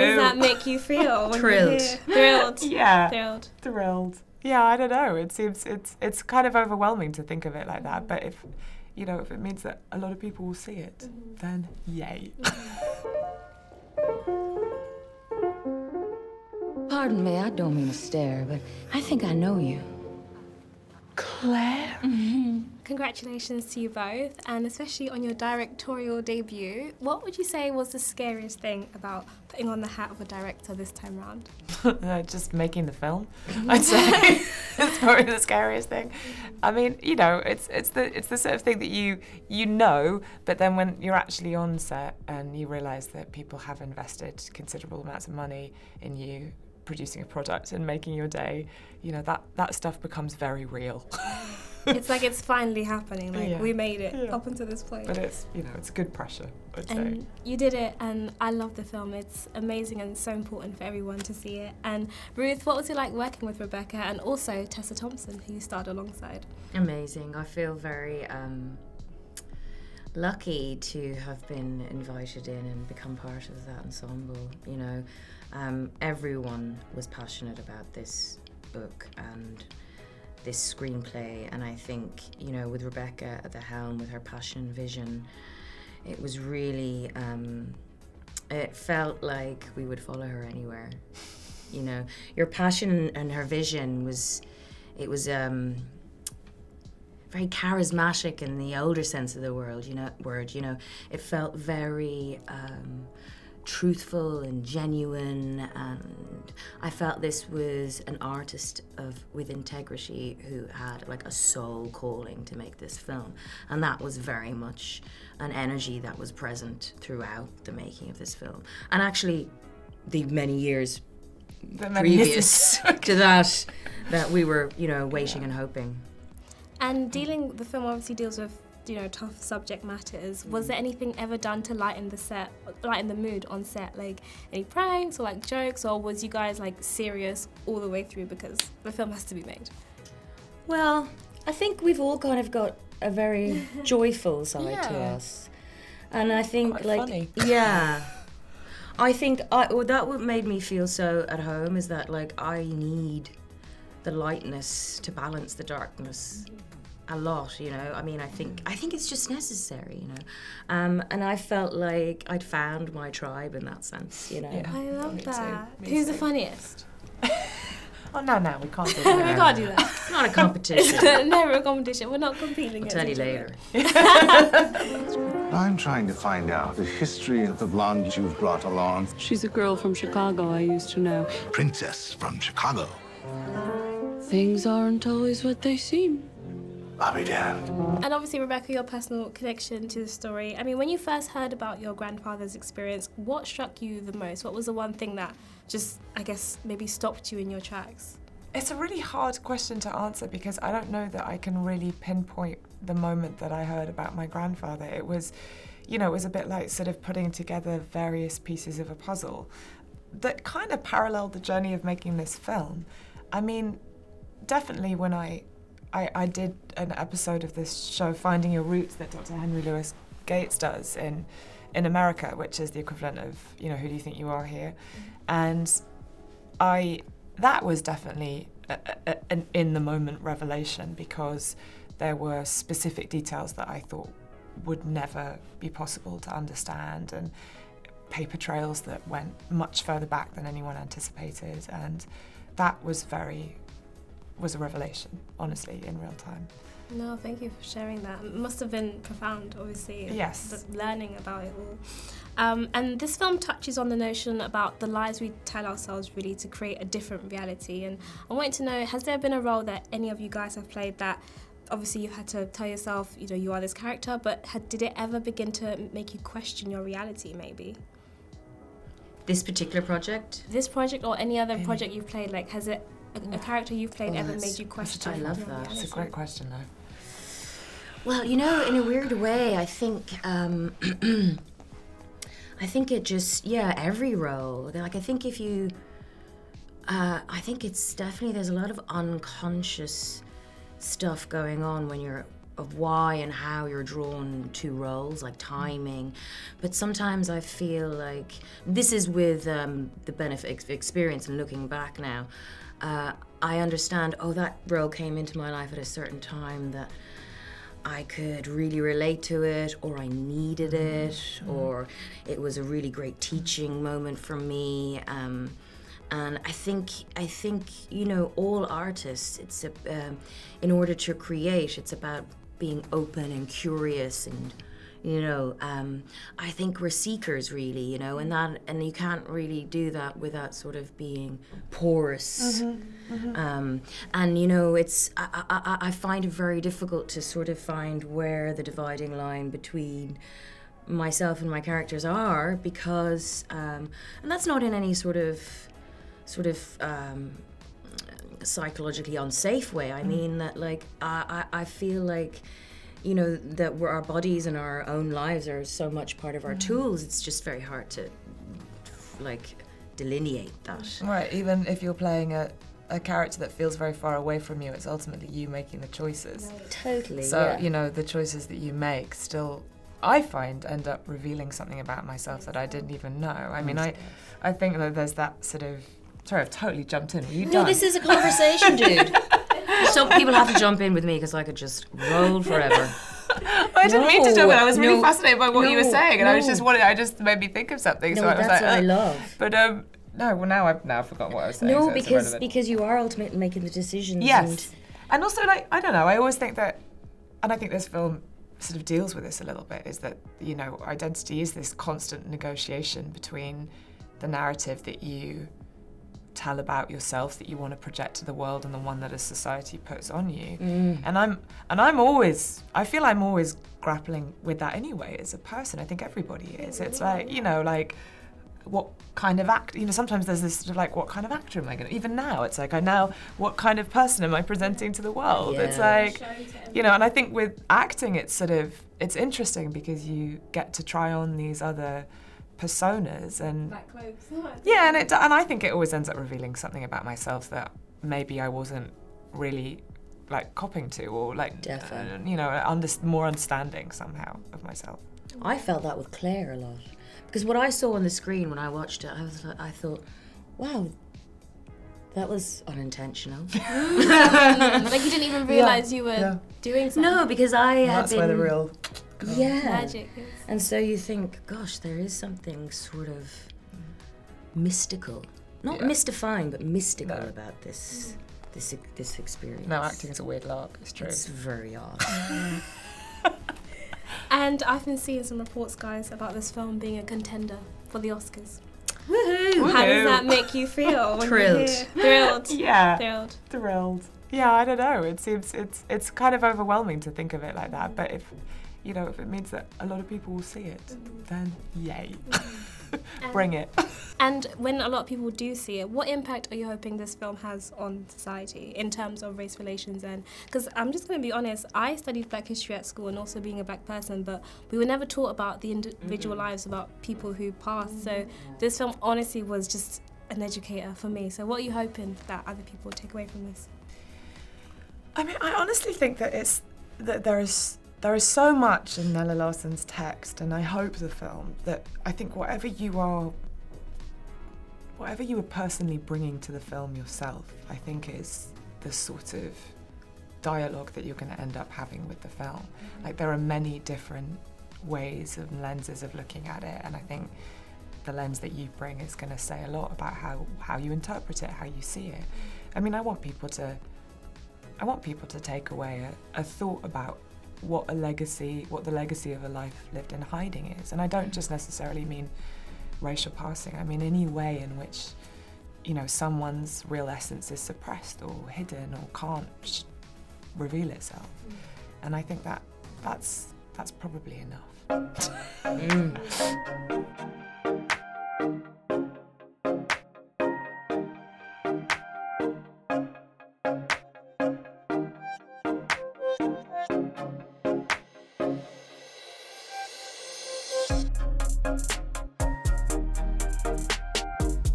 does that make you feel? When Thrilled. Thrilled. Yeah. Thrilled. Thrilled. Yeah, I don't know. It seems it's kind of overwhelming to think of it like that. But if it means that a lot of people will see it, then yay. Pardon me, I don't mean to stare, but I think I know you. Claire. Congratulations to you both, and especially on your directorial debut. What would you say was the scariest thing about putting on the hat of a director this time round? Just making the film, I'd say. It's probably the scariest thing. I mean, it's the sort of thing that you know, but then when you're actually on set and you realise that people have invested considerable amounts of money in you producing a product and making your day, that stuff becomes very real. It's like it's finally happening. Like we made it up until this point. But it's it's good pressure, I'd say. And you did it, and I love the film. It's amazing and so important for everyone to see it. And Ruth, what was it like working with Rebecca and also Tessa Thompson, who you starred alongside? Amazing. I feel very lucky to have been invited in and become part of that ensemble. Everyone was passionate about this book and this screenplay, and I think, with Rebecca at the helm, with her passion and vision, it was really, it felt like we would follow her anywhere. Your passion and her vision was very charismatic in the older sense of the word. It felt very truthful and genuine, and I felt this was an artist with integrity who had like a soul calling to make this film, and that was very much an energy that was present throughout the making of this film, and actually the many years previous to that we were waiting and hoping. And the film obviously deals with tough subject matters. Was there anything ever done to lighten the mood on set? Like any pranks or like jokes, or was you guys like serious all the way through because the film has to be made? Well, I think we've all kind of got a very joyful side to us. And I think quite funny. I think what made me feel so at home is that I need the lightness to balance the darkness. A lot, I mean, I think it's just necessary, and I felt like I'd found my tribe in that sense, I love that. Who's the funniest? Oh, no, we can't do that. We can't do that. It's not a competition. Never a competition. We're not competing. I'll tell you later. I'm trying to find out the history of the blonde you've brought along. She's a girl from Chicago I used to know. Princess from Chicago. Things aren't always what they seem. I'll be damned. And obviously, Rebecca, your personal connection to the story. I mean, when you first heard about your grandfather's experience, what struck you the most? What was the one thing that just, I guess, maybe stopped you in your tracks? It's a really hard question to answer because I don't know that I can really pinpoint the moment that I heard about my grandfather. It was, it was a bit like sort of putting together various pieces of a puzzle that kind of paralleled the journey of making this film. I mean, definitely when I did an episode of this show, Finding Your Roots, that Dr. Henry Louis Gates does in America, which is the equivalent of, Who Do You Think You Are here? And that was definitely an in-the-moment revelation because there were specific details that I thought would never be possible to understand, and paper trails that went much further back than anyone anticipated, and that was a revelation, honestly, in real time. No, thank you for sharing that. It must have been profound, obviously. Yes. Learning about it all. And this film touches on the notion about the lies we tell ourselves really to create a different reality. And I wanted to know, has there been a role that any of you guys have played that obviously you had to tell yourself, you are this character, but did it ever begin to make you question your reality, maybe? This particular project? This project or any other project you've played, has it a character you've played ever made you question? I love that. Reality? It's a great question, though. Well, in a weird way, I think it just, every role. I think if you, I think it's definitely, there's a lot of unconscious stuff going on when you're why and how you're drawn to roles, like timing. But sometimes I feel like, this is with the benefit of experience and looking back now, I understand, oh, that role came into my life at a certain time that I could really relate to it, or I needed it, or it was a really great teaching moment for me. And I think you know, all artists, it's in order to create, it's about being open and curious, and you know, I think we're seekers, really, you know, and you can't really do that without sort of being porous. And you know, I find it very difficult to sort of find where the dividing line between myself and my characters are, because, and that's not in any sort of psychologically unsafe way. I mean that, like, I feel like, you know, that our bodies and our own lives are so much part of our tools. It's just very hard to, like, delineate that. Right, even if you're playing a character that feels very far away from you, it's ultimately you making the choices. Right. Totally. So, yeah. you know, the choices that you make still, I find, end up revealing something about myself that I didn't even know. I mean, I think that there's that sort of, sorry, I've totally jumped in. Are you done? This is a conversation, dude. Some people have to jump in with me because I could just roll forever. I didn't mean to jump in. I was really No, fascinated by what you were saying, and I just made me think of something. No, so I was that's like, what I love. But no, well now I've forgotten what I was saying. No, so it's because irrelevant. you are ultimately making the decisions. Yes, and also, like, I don't know. I always think that, and I think this film sort of deals with this a little bit, is that, you know, identity is this constant negotiation between the narrative that you tell about yourself, that you want to project to the world, and the one that a society puts on you. And I feel I'm always grappling with that anyway as a person. I think everybody is. It's like, you know, like, what kind of act, you know, sometimes there's this sort of like, what kind of actor am I going to, even now, it's like, what kind of person am I presenting to the world? Yeah. It's like, you know, and I think with acting, it's sort of, it's interesting because you get to try on these other personas, and Like clothes. yeah, and I think it always ends up revealing something about myself that maybe I wasn't really, like, copping to, or like, you know, more understanding somehow of myself. I felt that with Claire a lot, because what I saw on the screen when I watched it, I thought, wow, that was unintentional. Like, you didn't even realise you were doing something. No, because I had That's where the real magic is. And so you think, gosh, there is something sort of mystical, not mystifying, but mystical about this experience. No, acting is a weird lark. It's true. It's very odd. And I've been seeing some reports, guys, about this film being a contender for the Oscars. Woohoo! How does that make you feel? When Thrilled. You hear? Thrilled. Yeah. Thrilled. Yeah, I don't know. It seems it's kind of overwhelming to think of it like that. But if it means that a lot of people will see it, then yay. Bring it. And when a lot of people do see it, what impact are you hoping this film has on society in terms of race relations? And because I'm just going to be honest, I studied Black history at school and also being a Black person, but we were never taught about the individual lives, about people who passed. So this film honestly was just an educator for me. So what are you hoping that other people will take away from this? I mean, I honestly think that there is so much in Nella Larsen's text, and I hope the film, that I think whatever you are personally bringing to the film yourself, I think is the sort of dialogue that you're going to end up having with the film. Like, there are many different ways and lenses of looking at it, and I think the lens that you bring is going to say a lot about how you interpret it, how you see it. I mean, I want people to take away a thought about what the legacy of a life lived in hiding is. And I don't just necessarily mean racial passing. I mean any way in which, you know, someone's real essence is suppressed or hidden or can't reveal itself. And I think that's probably enough.